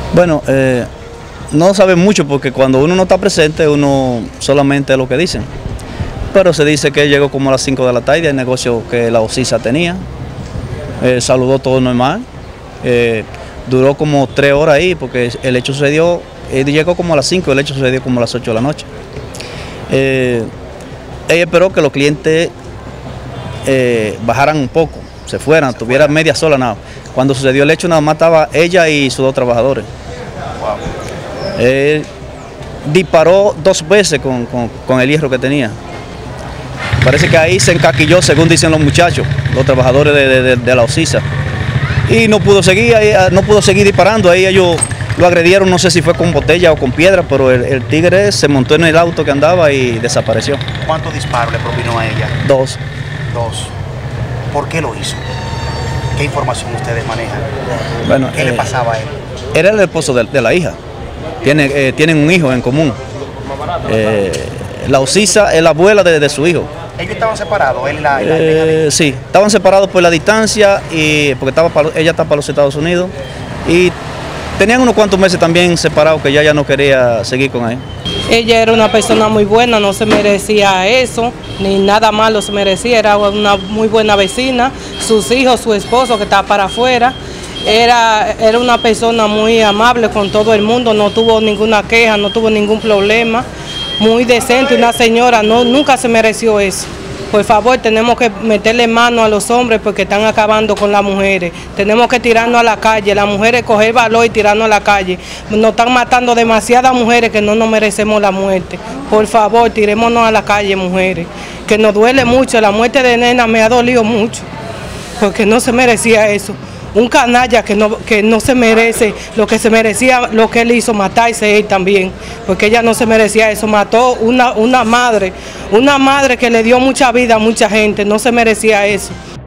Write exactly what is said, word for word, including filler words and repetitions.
Bueno, eh, no sabe mucho porque cuando uno no está presente, uno solamente es lo que dicen. Pero se dice que él llegó como a las cinco de la tarde, el negocio que la OCISA tenía. Eh, saludó todo normal. Eh, duró como tres horas ahí porque el hecho sucedió, él llegó como a las cinco, el hecho sucedió como a las ocho de la noche. Eh, ella esperó que los clientes eh, bajaran un poco, se fueran, tuviera media sola nada. Cuando sucedió el hecho nada más estaba ella y sus dos trabajadores. Wow. Él disparó dos veces con, con, con el hierro que tenía. Parece que ahí se encaquilló, según dicen los muchachos, los trabajadores de, de, de la OCISA. Y no pudo seguir, no pudo seguir disparando. Ahí ellos lo agredieron, no sé si fue con botella o con piedra, pero el, el tigre se montó en el auto que andaba y desapareció. ¿Cuántos disparos le propinó a ella? Dos. Dos. ¿Por qué lo hizo? ¿Qué información ustedes manejan? Bueno, ¿Qué eh, le pasaba a él? Era el esposo de, de la hija. Tiene, eh, tienen un hijo en común. Eh, la OCISA es la abuela de, de su hijo. ¿Ellos estaban separados? Él y la, y la eh, sí, estaban separados por la distancia y porque estaba para, ella está para los Estados Unidos y tenían unos cuantos meses también separados que ya ya no quería seguir con él. Ella era una persona muy buena, no se merecía eso, ni nada malo se merecía, era una muy buena vecina, sus hijos, su esposo que estaba para afuera, era, era una persona muy amable con todo el mundo, no tuvo ninguna queja, no tuvo ningún problema, muy decente, una señora, no, nunca se mereció eso. Por favor, tenemos que meterle mano a los hombres porque están acabando con las mujeres. Tenemos que tirarnos a la calle, las mujeres coger valor y tirarnos a la calle. Nos están matando demasiadas mujeres que no nos merecemos la muerte. Por favor, tirémonos a la calle, mujeres, que nos duele mucho. La muerte de Nena me ha dolido mucho porque no se merecía eso. Un canalla que no, que no se merece lo que se merecía, lo que él hizo, matarse él también, porque ella no se merecía eso, mató una, una madre, una madre que le dio mucha vida a mucha gente, no se merecía eso.